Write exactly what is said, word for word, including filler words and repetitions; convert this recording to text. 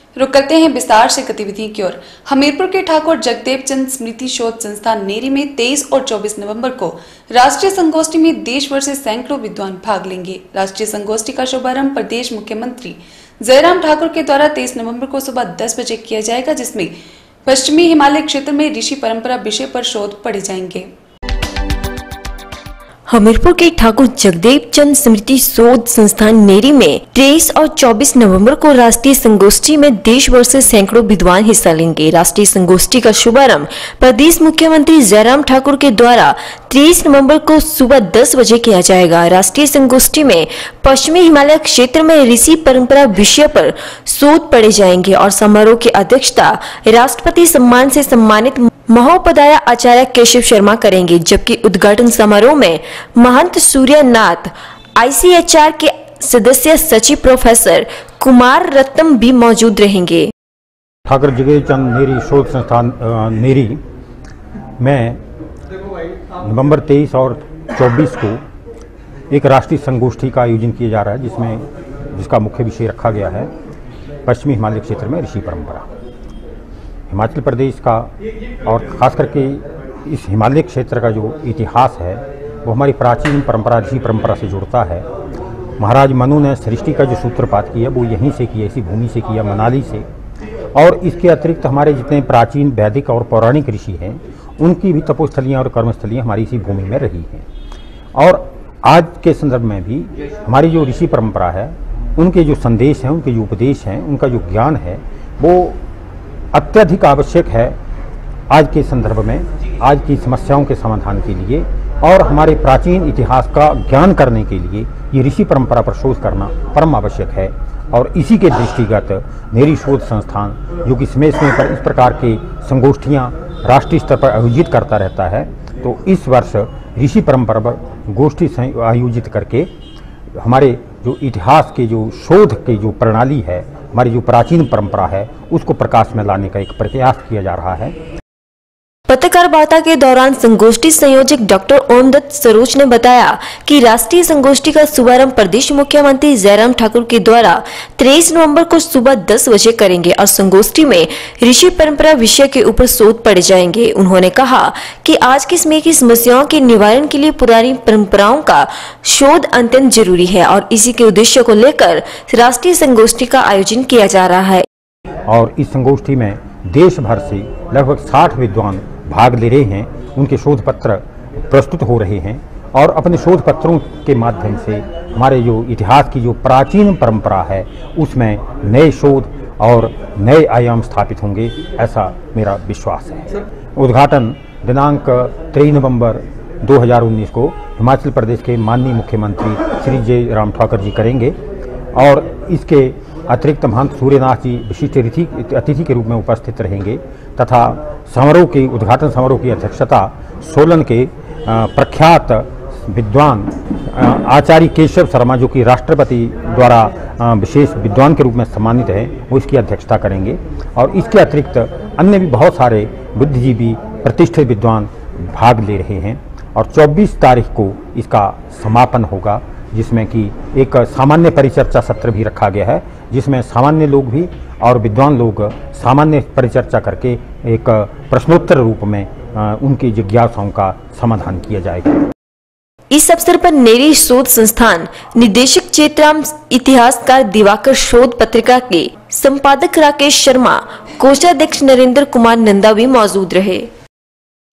रुक करते हैं विस्तार से गतिविधि की ओर। हमीरपुर के ठाकुर जगदेव चंद स्मृति शोध संस्थान नेरी में तेईस और चौबीस नवंबर को राष्ट्रीय संगोष्ठी में देश भर से सैकड़ों विद्वान भाग लेंगे। राष्ट्रीय संगोष्ठी का शुभारंभ प्रदेश मुख्यमंत्री जयराम ठाकुर के द्वारा तेईस नवंबर को सुबह दस बजे किया जाएगा, जिसमें पश्चिमी हिमालय क्षेत्र में ऋषि परंपरा विषय पर शोध पढ़े जाएंगे। हमीरपुर के ठाकुर जगदेव चंद स्मृति शोध संस्थान नेरी में तेईस और चौबीस नवंबर को राष्ट्रीय संगोष्ठी में देश भर से सैकड़ों विद्वान हिस्सा लेंगे। राष्ट्रीय संगोष्ठी का शुभारंभ प्रदेश मुख्यमंत्री जयराम ठाकुर के द्वारा तेईस नवंबर को सुबह दस बजे किया जाएगा। राष्ट्रीय संगोष्ठी में पश्चिमी हिमालय क्षेत्र में ऋषि परंपरा विषय पर शोध पढ़े जाएंगे और समारोह की अध्यक्षता राष्ट्रपति सम्मान से सम्मानित महोपाध्याय आचार्य केशव शर्मा करेंगे, जबकि उद्घाटन समारोह में महंत सूर्यनाथ आईसीएचआर के सदस्य सचिव प्रोफेसर कुमार रत्नम भी मौजूद रहेंगे। ठाकुर जगदेव चंद नेरी शोध संस्थान नेरी में नवंबर तेईस और चौबीस को एक राष्ट्रीय संगोष्ठी का आयोजन किया जा रहा है, जिसमें जिसका मुख्य विषय रखा गया है पश्चिमी हिमालय क्षेत्र में ऋषि परंपरा। हिमाचल प्रदेश का और ख़ास करके इस हिमालय क्षेत्र का जो इतिहास है वो हमारी प्राचीन परंपरा ऋषि परंपरा से जुड़ता है। महाराज मनु ने सृष्टि का जो सूत्रपात किया वो यहीं से किया, इसी भूमि से किया, मनाली से। और इसके अतिरिक्त हमारे जितने प्राचीन वैदिक और पौराणिक ऋषि हैं उनकी भी तपोस्थलियाँ और कर्मस्थलियाँ हमारी इसी भूमि में रही हैं। और आज के संदर्भ में भी हमारी जो ऋषि परंपरा है उनके जो संदेश हैं, उनके जो उपदेश हैं, उनका जो ज्ञान है वो अत्यधिक आवश्यक है आज के संदर्भ में, आज की समस्याओं के समाधान के लिए और हमारे प्राचीन इतिहास का ज्ञान करने के लिए ये ऋषि परंपरा पर शोध करना परम आवश्यक है। और इसी के दृष्टिगत नेरी शोध संस्थान जो कि समय समय पर इस प्रकार के संगोष्ठियाँ राष्ट्रीय स्तर पर आयोजित करता रहता है, तो इस वर्ष ऋषि परंपरा पर गोष्ठी आयोजित करके हमारे जो इतिहास के जो शोध की जो प्रणाली है, हमारी जो प्राचीन परंपरा है, उसको प्रकाश में लाने का एक प्रयास किया जा रहा है। पत्रकार वार्ता के दौरान संगोष्ठी संयोजक डॉक्टर ओमदत्त सरोज ने बताया कि राष्ट्रीय संगोष्ठी का शुभारंभ प्रदेश मुख्यमंत्री जयराम ठाकुर के द्वारा तेईस नवंबर को सुबह दस बजे करेंगे और संगोष्ठी में ऋषि परंपरा विषय के ऊपर शोध पढ़े जाएंगे। उन्होंने कहा कि आज के समय की समस्याओं के निवारण के लिए पुरानी परंपराओं का शोध अत्यंत जरूरी है और इसी के उद्देश्य को लेकर राष्ट्रीय संगोष्ठी का आयोजन किया जा रहा है। और इस संगोष्ठी में देश भर से लगभग साठ विद्वान भाग ले रहे हैं, उनके शोध पत्र प्रस्तुत हो रहे हैं और अपने शोध पत्रों के माध्यम से हमारे जो इतिहास की जो प्राचीन परंपरा है उसमें नए शोध और नए आयाम स्थापित होंगे, ऐसा मेरा विश्वास है। उद्घाटन दिनांक तेईस नवंबर दो हज़ार उन्नीस को हिमाचल प्रदेश के माननीय मुख्यमंत्री श्री जयराम ठाकुर जी करेंगे और इसके अतिरिक्त महंत सूर्यनाथ जी विशिष्ट अतिथि के रूप में उपस्थित रहेंगे तथा समारोह की उद्घाटन समारोह की अध्यक्षता सोलन के प्रख्यात विद्वान आचार्य केशव शर्मा, जो कि राष्ट्रपति द्वारा विशेष विद्वान के रूप में सम्मानित है, वो इसकी अध्यक्षता करेंगे। और इसके अतिरिक्त अन्य भी बहुत सारे बुद्धिजीवी प्रतिष्ठित विद्वान भाग ले रहे हैं और चौबीस तारीख को इसका समापन होगा, जिसमें कि एक सामान्य परिचर्चा सत्र भी रखा गया है, जिसमें सामान्य लोग भी और विद्वान लोग सामान्य परिचर्चा करके एक प्रश्नोत्तर रूप में उनकी जिज्ञासाओं का समाधान किया जाएगा। इस अवसर पर नेरी शोध संस्थान निदेशक चेतराम, इतिहासकार दिवाकर शोध पत्रिका के संपादक राकेश शर्मा, कोषाध्यक्ष नरेंद्र कुमार नंदा भी मौजूद रहे।